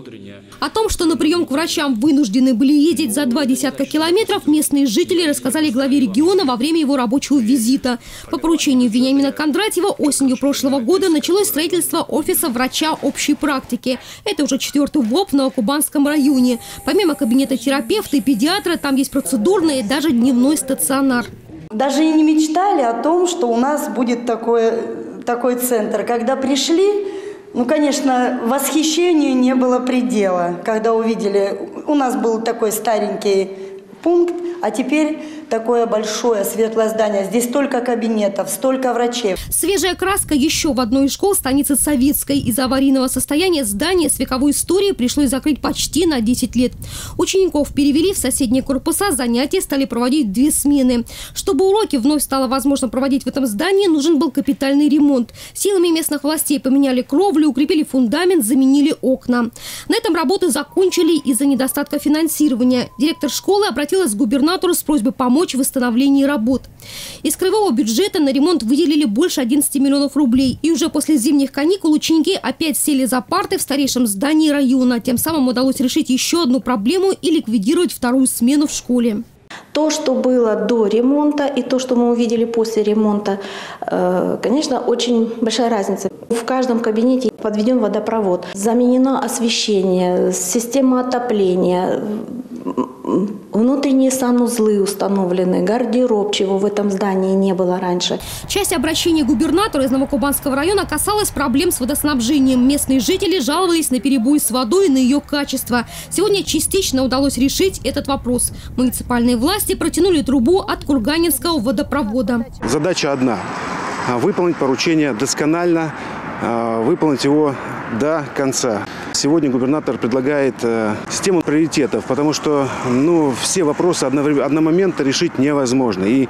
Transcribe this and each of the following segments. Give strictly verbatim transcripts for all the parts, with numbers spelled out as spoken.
О том, что на прием к врачам вынуждены были ездить за два десятка километров, местные жители рассказали главе региона во время его рабочего визита. По поручению Вениамина Кондратьева осенью прошлого года началось строительство офиса врача общей практики. Это уже четвертый ВОП в Новокубанском районе. Помимо кабинета терапевта и педиатра, там есть процедурный и даже дневной стационар. Даже и не мечтали о том, что у нас будет такой, такой центр. Когда пришли, ну, конечно, восхищению не было предела, когда увидели. У нас был такой старенький пункт, а теперь такое большое светлое здание. Здесь столько кабинетов, столько врачей. Свежая краска еще в одной из школ станицы Советской. Из-за аварийного состояния здания с вековой историей пришлось закрыть почти на десять лет. Учеников перевели в соседние корпуса, занятия стали проводить в две смены. Чтобы уроки вновь стало возможно проводить в этом здании, нужен был капитальный ремонт. Силами местных властей поменяли кровлю, укрепили фундамент, заменили окна. На этом работы закончили из-за недостатка финансирования. Директор школы обратилась к губернатору с просьбой помочь в восстановлении работ. Из краевого бюджета на ремонт выделили больше одиннадцати миллионов рублей. И уже после зимних каникул ученики опять сели за парты в старейшем здании района. Тем самым удалось решить еще одну проблему и ликвидировать вторую смену в школе. То, что было до ремонта, и то, что мы увидели после ремонта, конечно, очень большая разница. В каждом кабинете подведен водопровод, заменено освещение, система отопления, внутренние санузлы установлены, гардероб, чего в этом здании не было раньше. Часть обращения губернатора из Новокубанского района касалась проблем с водоснабжением. Местные жители жаловались на перебои с водой и на ее качество. Сегодня частично удалось решить этот вопрос. Муниципальные власти протянули трубу от Курганинского водопровода. Задача одна – выполнить поручение досконально, выполнить его до конца. Сегодня губернатор предлагает э, систему приоритетов, потому что ну, все вопросы одновременно, одномоментно решить невозможно. И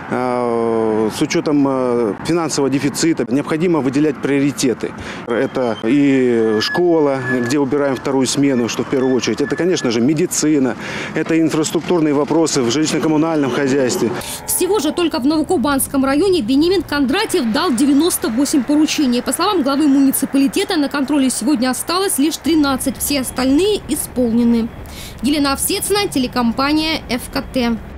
э, с учетом э, финансового дефицита необходимо выделять приоритеты. Это и школа, где убираем вторую смену, что в первую очередь. Это, конечно же, медицина, это инфраструктурные вопросы в жилищно-коммунальном хозяйстве. Всего же только в Новокубанском районе Вениамин Кондратьев дал девяносто восемь поручений. По словам главы муниципалитета, на контроле сегодня осталось лишь тринадцать, все остальные исполнены. Елена Овсецина, телекомпания ФКТ.